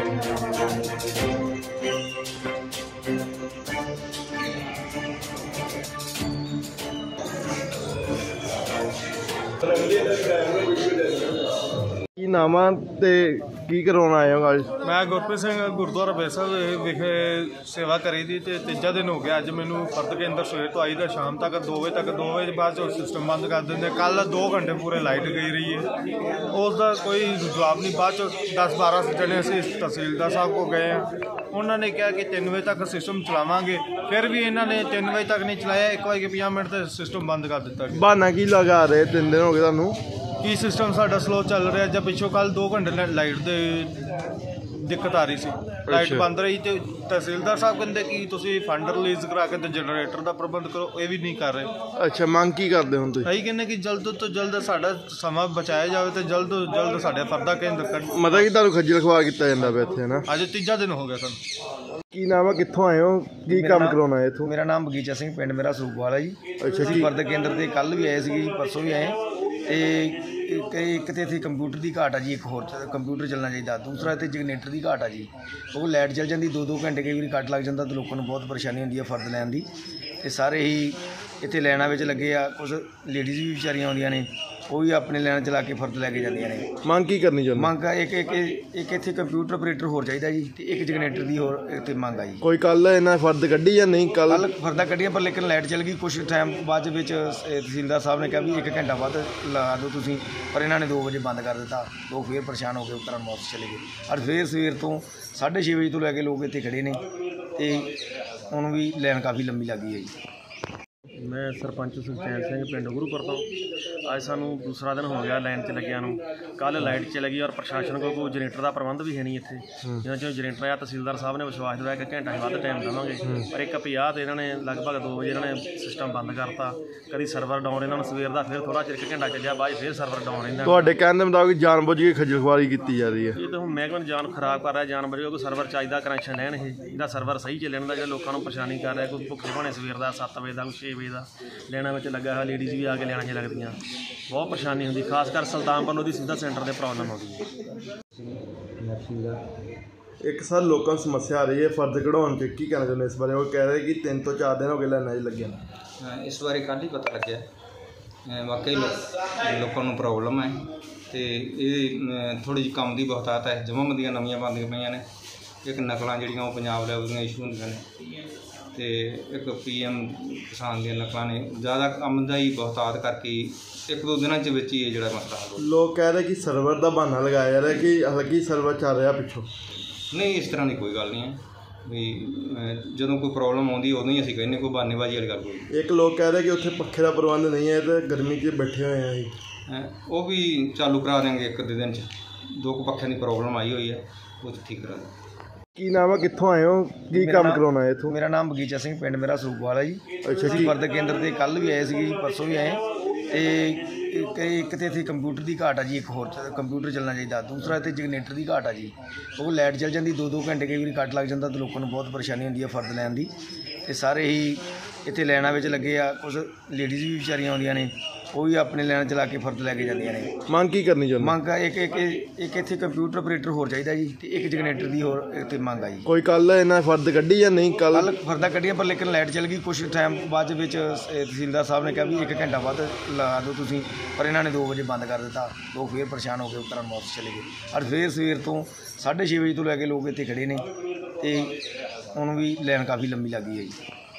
ਕੀ ਨਾਮ ਆ ਤੇ ਕੀ ਕਰਵਾਉਣ ਆਏ ਹੋ ਅੱਜ? ਮੈਂ ਗੁਰਪ੍ਰੀਤ ਸਿੰਘ ਗੁਰਦੁਆਰਾ ਬੇਸਾ ਵਿਖੇ ਸੇਵਾ ਕਰੀ ਦੀ ਤੇ ਤੀਜਾ ਦਿਨ ਹੋ ਗਿਆ। ਅੱਜ ਮੈਨੂੰ ਫਰਦ ਕੇਂਦਰ ਸਵੇਰ ਤੋਂ ਆਈ ਦਾ ਸ਼ਾਮ ਤੱਕ 2 ਵਜੇ ਤੱਕ, 2 ਵਜੇ ਬਾਅਦ ਸਿਸਟਮ ਬੰਦ ਕਰ ਦਿੰਦੇ। ਕੱਲ 2 ਘੰਟੇ ਪੂਰੇ ਲਾਈਟ ਗਈ ਰਹੀ ਹੈ, ਉਸ ਦਾ ਕੋਈ ਜਵਾਬ ਨਹੀਂ। ਬਾਅਦ 10-12 ਜਣੇ ਅਸੀਂ ਤਹਿਸੀਲਦਾਰ ਸਾਹਿਬ ਕੋਲ ਗਏ ਹਾਂ, ਉਹਨਾਂ ਨੇ ਕਿਹਾ ਕਿ 3 ਵਜੇ ਤੱਕ ਸਿਸਟਮ ਚਲਾਵਾਂਗੇ। ਫਿਰ ਵੀ ਇਹਨਾਂ ਨੇ 3 ਵਜੇ ਤੱਕ ਨਹੀਂ ਚਲਾਇਆ, 1:50 ਤੇ ਸਿਸਟਮ ਬੰਦ ਕਰ ਦਿੱਤਾ। ਬਹਾਨਾ ਕੀ ਲਗਾ ਰਹੇ? 3 ਦਿਨ ਹੋ ਗਏ ਤੁਹਾਨੂੰ ਕੀ ਸਿਸਟਮ ਸਾਡਾ ਸਲੋ ਚੱਲ ਰਿਹਾ। ਜਾਂ ਪਿੱਛੋਂ ਕੱਲ 2 ਘੰਟੇ ਲਾਈਟ ਦੇ ਦਿੱਕਤ ਆ ਰਹੀ ਸੀ, ਲਾਈਟ ਬੰਦ ਰਹੀ ਤੇ ਤਹਿਸੀਲਦਾਰ ਸਾਹਿਬ ਕਹਿੰਦੇ ਕਿ ਤੁਸੀਂ ਫੰਡ ਰਿਲੀਜ਼ ਕਰਾ ਕੇ ਤੇ ਜਨਰੇਟਰ ਦਾ ਪ੍ਰਬੰਧ ਕਰੋ, ਇਹ ਵੀ ਨਹੀਂ ਕਰ ਰਹੇ। ਅੱਛਾ, ਮੰਗ ਕੀ ਕਰਦੇ ਹੁਣ ਤੁਸੀਂ? ਅਸੀਂ ਕਹਿੰਦੇ ਕਿ ਜਲਦ ਤੋਂ ਜਲਦ ਸਾਡਾ ਸਮਾਂ ਬਚਾਇਆ ਜਾਵੇ ਤੇ ਜਲਦ ਤੋਂ ਜਲਦ ਸਾਡੇ ਫਰਦਾ ਕੇਂਦਰ ਮਤਲਬ ਕਿ ਤੁਹਾਨੂੰ ਖੱਜਲ ਖਵਾ ਕੀਤਾ ਜਾਂਦਾ ਪਿਆ ਇੱਥੇ ਨਾ। ਅੱਜ ਤੀਜਾ ਦਿਨ ਹੋ ਗਿਆ ਸਾਨੂੰ। ਕੀ ਨਾਮ ਆ, ਕਿੱਥੋਂ ਆਏ ਹੋ, ਕੀ ਕੰਮ ਕਰਾਉਣਾ ਹੈ ਇੱਥੋਂ? ਮੇਰਾ ਨਾਮ ਬਗੀਚਾ ਸਿੰਘ, ਪਿੰਡ ਮੇਰਾ ਸਰੂਪਵਾਲ ਹੈ ਜੀ। ਅੱਛਾ ਅਸੀਂ ਫਰਦ ਕੇਂਦਰ ਤੇ ਕੱਲ੍ਹ ਵੀ ਆਏ ਸੀਗੇ ਜੀ, ਪਰਸੋਂ ਵੀ ਆਏ। ਤੇ ਇੱਕ ਤਾਂ ਇੱਥੇ ਕੰਪਿਊਟਰ ਦੀ ਘਾਟ ਆ ਜੀ, ਇੱਕ ਹੋਰ ਕੰਪਿਊਟਰ ਚੱਲਣਾ ਚਾਹੀਦਾ। ਦੂਸਰਾ ਇੱਥੇ ਜਨਰੇਟਰ ਦੀ ਘਾਟ ਆ ਜੀ, ਉਹ ਲਾਈਟ ਚੱਲ ਜਾਂਦੀ 2-2 ਘੰਟੇ ਕਈ ਵਾਰੀ ਕੱਟ ਲੱਗ ਜਾਂਦਾ ਤੇ ਲੋਕਾਂ ਨੂੰ ਬਹੁਤ ਪਰੇਸ਼ਾਨੀ ਹੁੰਦੀ ਹੈ ਫਰਦ ਲੈਣ ਦੀ। ਤੇ ਸਾਰੇ ਹੀ ਇੱਥੇ ਲਾਈਨਾਂ ਵਿੱਚ ਲੱਗੇ ਆ। ਕੁਝ ਲੇਡੀਜ਼ ਵੀ ਵਿਚਾਰੀਆਂ ਆਉਂਦੀਆਂ ਨੇ, ਉਹ ਵੀ ਆਪਣੇ ਲਾਈਨ ਚਲਾ ਕੇ ਫਰਦ ਲੈ ਕੇ ਜਾਂਦੀਆਂ ਨੇ। ਮੰਗ ਕੀ ਕਰਨੀ ਚਾਹੁੰਦੇ? ਮੰਗ ਇੱਕ ਇੱਥੇ ਕੰਪਿਊਟਰ ਆਪਰੇਟਰ ਹੋਰ ਚਾਹੀਦਾ ਜੀ, ਤੇ ਇੱਕ ਜਨਰੇਟਰ ਦੀ ਹੋਰ ਇੱਥੇ ਮੰਗ ਆ ਜੀ। ਕੋਈ ਕੱਲ ਇਹਨਾਂ ਫਰਦ ਕੱਢੀ ਜਾਂ ਨਹੀਂ? ਕੱਲ ਫਰਦਾਂ ਕੱਢੀਆਂ, ਪਰ ਲੇਕਿਨ ਲਾਈਟ ਚੱਲ ਗਈ ਕੁਛ ਟਾਈਮ ਬਾਅਦ ਵਿੱਚ। ਤਹਿਸੀਲਦਾਰ ਸਾਹਿਬ ਨੇ ਕਿਹਾ ਵੀ 1 ਘੰਟਾ ਬਾਅਦ ਲਗਾ ਦਿਓ ਤੁਸੀਂ, ਪਰ ਇਹਨਾਂ ਨੇ 2 ਵਜੇ ਬੰਦ ਕਰ ਦਿੱਤਾ। ਲੋਕ ਫਿਰ ਪਰੇਸ਼ਾਨ ਹੋ ਕੇ ਉਤਰਨ ਵਾਪਸ ਚਲੇ ਗਏ। ਔਰ ਫਿਰ ਸਵੇਰ ਤੋਂ 6:30 ਵਜੇ ਤੋਂ ਲੈ ਕੇ ਲੋਕ ਇੱਥੇ ਖੜ੍ਹੇ ਨੇ ਤੇ ਹੁਣ ਵੀ ਲਾਈਨ ਕਾਫੀ ਲੰਬੀ ਲੱਗ ਗਈ ਹੈ ਜੀ। मैं सरपंच सुखचैन सिंह पिंड गुरुपुर तो अज सानू दूसरा दिन हो गया लाइन च लग्या। कल लाइट चल गई और प्रशासन को कोई जनरेटर का प्रबंध भी है नहीं इत्थे। जिन्होंने जो जनरेटर आया तहसीलदार साहब ने विश्वास दिलाया कि घंटा वध टाइम देवांगे, पर 1:50 ते इन्होंने लगभग 2 बजे इन्होंने सिस्टम बंद करता। कभी सर्वर डाउन इन्होंने सवेर का फिर थोड़ा चिर 1 घंटा चलिया, बाद फिर सर्वर डाउन रहिंदा। ਤੁਹਾਡੇ ਕਹਿਣ ਦੇ ਮੁਤਾਬਿਕ ਜਾਣਬੁੱਝ ਕੇ ਖੱਜਲਖੁਆਰੀ ਕੀਤੀ ਜਾ ਰਹੀ ਹੈ। ये तो महकमे जान खराब कर रहा है, जानबूझ के कोई सर्वर चाहिए कनैक्शन लैन ये सर्वर सही चलन का, जो लोगों को परेशानी कर रहा है। कोई भुखे भाने सवेर का 7 बजे का, कोई 6 बजे का ਲੈਣਾ ਵਿੱਚ ਲੱਗਾ ਹੋਇਆ। ਲੇਡੀਜ਼ ਵੀ ਆ ਕੇ ਲੈਣਾ 'ਚ ਲੱਗਦੀਆਂ, ਬਹੁਤ ਪਰੇਸ਼ਾਨੀ ਹੁੰਦੀ। ਖਾਸ ਕਰ ਸੁਲਤਾਨਪੁਰ ਉਹਦੀ ਸਿੱਧਾ ਸੈਂਟਰ 'ਤੇ ਪ੍ਰੋਬਲਮ ਆਉਂਦੀ ਹੈ। ਇੱਕ ਸਰ ਲੋਕਾਂ ਨੂੰ ਸਮੱਸਿਆ ਆ ਰਹੀ ਹੈ ਫਰਦ ਕਢਾਉਣ 'ਚ, ਕੀ ਕਹਿਣਾ ਚਾਹੁੰਦੇ ਇਸ ਬਾਰੇ? ਉਹ ਕਹਿ ਰਹੇ ਕਿ 3 ਤੋਂ 4 ਦਿਨ ਹੋ ਗਏ ਲਾਈਨਾਂ 'ਚ ਲੱਗੇ। ਇਸ ਬਾਰੇ ਕੱਲ੍ਹ ਹੀ ਪਤਾ ਲੱਗਿਆ। ਵਾਕਈ ਲੋਕਾਂ ਨੂੰ ਪ੍ਰੋਬਲਮ ਹੈ ਅਤੇ ਇਹ ਥੋੜ੍ਹੀ ਜਿਹੀ ਕੰਮ ਦੀ ਬਹੁਤਾਤ ਹੈ। ਜਮਾਬੰਦੀਆਂ ਨਵੀਆਂ ਬਣਦੀਆਂ ਪਈਆਂ ਨੇ। ਇੱਕ ਨਕਲਾਂ ਜਿਹੜੀਆਂ ਉਹ ਪੰਜਾਬ ਲੈਵਲ ਦੀਆਂ ਇਸ਼ੂ ਹੁੰਦੀਆਂ ਨੇ, ਅਤੇ ਇੱਕ PM ਕਿਸਾਨ ਦੀਆਂ ਨਕਲਾਂ ਨੇ। ਜ਼ਿਆਦਾ ਕੰਮ ਦਾ ਹੀ ਬਹੁਤਾਤ ਕਰਕੇ 1-2 ਦਿਨਾਂ ਦੇ ਵਿੱਚ ਹੀ ਇਹ ਜਿਹੜਾ ਮਸਲਾ ਹੱਲ ਹੋ। ਲੋਕ ਕਹਿ ਰਹੇ ਕਿ ਸਰਵਰ ਦਾ ਬਹਾਨਾ ਲਗਾਇਆ ਜਾ ਰਿਹਾ ਕਿ ਹਲਕੀ ਸਰਵਰ ਚੱਲ ਰਿਹਾ ਪਿੱਛੋਂ। ਨਹੀਂ, ਇਸ ਤਰ੍ਹਾਂ ਦੀ ਕੋਈ ਗੱਲ ਨਹੀਂ ਹੈ ਵੀ ਜਦੋਂ ਕੋਈ ਪ੍ਰੋਬਲਮ ਆਉਂਦੀ ਉਦੋਂ ਹੀ ਅਸੀਂ ਕਹਿੰਦੇ, ਕੋਈ ਬਹਾਨੇਬਾਜ਼ੀ ਵਾਲੀ ਗੱਲ ਕੋਈ। ਇੱਕ ਲੋਕ ਕਹਿ ਰਹੇ ਕਿ ਉੱਥੇ ਪੱਖੇ ਦਾ ਪ੍ਰਬੰਧ ਨਹੀਂ ਹੈ ਅਤੇ ਗਰਮੀ 'ਚ ਬੈਠੇ ਹੋਏ ਆ ਜੀ। ਉਹ ਵੀ ਚਾਲੂ ਕਰਾ ਦੇਵਾਂਗੇ 1-2 ਦਿਨ 'ਚ। 2 ਪੱਖਿਆਂ ਦੀ ਪ੍ਰੋਬਲਮ ਆਈ ਹੋਈ ਹੈ, ਉਹ ਠੀਕ ਕਰਾ ਦੇਵਾਂਗੇ। ਕੀ ਨਾਮ ਆ, ਕਿੱਥੋਂ ਆਏ ਹੋ, ਕੀ ਕੰਮ ਕਰਾਉਣਾ ਹੈ ਇੱਥੋਂ? ਮੇਰਾ ਨਾਮ ਬਗੀਚਾ ਸਿੰਘ, ਪਿੰਡ ਮੇਰਾ ਸਰੂਪਵਾਲ ਹੈ ਜੀ। ਅੱਛਾ, ਅਸੀਂ ਫਰਦ ਕੇਂਦਰ ਤੇ ਕੱਲ੍ਹ ਵੀ ਆਏ ਸੀਗੇ ਜੀ, ਪਰਸੋਂ ਵੀ ਆਏ। ਤੇ ਇੱਕ ਤਾਂ ਇੱਥੇ ਕੰਪਿਊਟਰ ਦੀ ਘਾਟ ਆ ਜੀ, ਇੱਕ ਹੋਰ ਕੰਪਿਊਟਰ ਚੱਲਣਾ ਚਾਹੀਦਾ। ਦੂਸਰਾ ਇੱਥੇ ਜਨਰੇਟਰ ਦੀ ਘਾਟ ਆ ਜੀ, ਉਹ ਲਾਈਟ ਚੱਲ ਜਾਂਦੀ 2-2 ਘੰਟੇ ਕਈ ਵਾਰੀ ਕੱਟ ਲੱਗ ਜਾਂਦਾ ਤੇ ਲੋਕਾਂ ਨੂੰ ਬਹੁਤ ਪਰੇਸ਼ਾਨੀ ਹੁੰਦੀ ਹੈ ਫਰਦ ਲੈਣ ਦੀ। ਤੇ ਸਾਰੇ ਹੀ ਇੱਥੇ ਲਾਈਨਾਂ ਵਿੱਚ ਲੱਗੇ ਆ। ਕੁਝ ਲੇਡੀਜ਼ ਵੀ ਵਿਚਾਰੀਆਂ ਆਉਂਦੀਆਂ ਨੇ, ਉਹ ਵੀ ਆਪਣੇ ਲਾਈਨ ਚਲਾ ਕੇ ਫਰਦ ਲੈ ਕੇ ਜਾਂਦੀਆਂ ਨੇ। ਮੰਗ ਕੀ ਕਰਨੀ ਚਾਹੁੰਦੇ? ਮੰਗ ਇੱਕ ਇੱਥੇ ਕੰਪਿਊਟਰ ਆਪਰੇਟਰ ਹੋਰ ਚਾਹੀਦਾ ਜੀ, ਤੇ ਇੱਕ ਜਨਰੇਟਰ ਦੀ ਹੋਰ ਇੱਥੇ ਮੰਗ ਆ ਜੀ। ਕੋਈ ਕੱਲ ਇਹਨਾਂ ਫਰਦ ਕੱਢੀ ਜਾਂ ਨਹੀਂ? ਕੱਲ ਫਰਦਾਂ ਕੱਢੀਆਂ, ਪਰ ਲੇਕਿਨ ਲਾਈਟ ਚੱਲ ਗਈ ਕੁਛ ਟਾਈਮ ਬਾਅਦ ਵਿੱਚ। ਤਹਿਸੀਲਦਾਰ ਸਾਹਿਬ ਨੇ ਕਿਹਾ ਵੀ 1 ਘੰਟਾ ਬਾਅਦ ਲਗਾ ਦਿਓ ਤੁਸੀਂ, ਪਰ ਇਹਨਾਂ ਨੇ 2 ਵਜੇ ਬੰਦ ਕਰ ਦਿੱਤਾ। ਲੋਕ ਫਿਰ ਪਰੇਸ਼ਾਨ ਹੋ ਕੇ ਉਤਰਨ ਵਾਪਸ ਚਲੇ ਗਏ। ਔਰ ਫਿਰ ਸਵੇਰ ਤੋਂ 6:30 ਵਜੇ ਤੋਂ ਲੈ ਕੇ ਲੋਕ ਇੱਥੇ ਖੜ੍ਹੇ ਨੇ ਤੇ ਹੁਣ ਵੀ ਲਾਈਨ ਕਾਫੀ ਲੰਬੀ ਲੱਗ ਗਈ ਹੈ ਜੀ।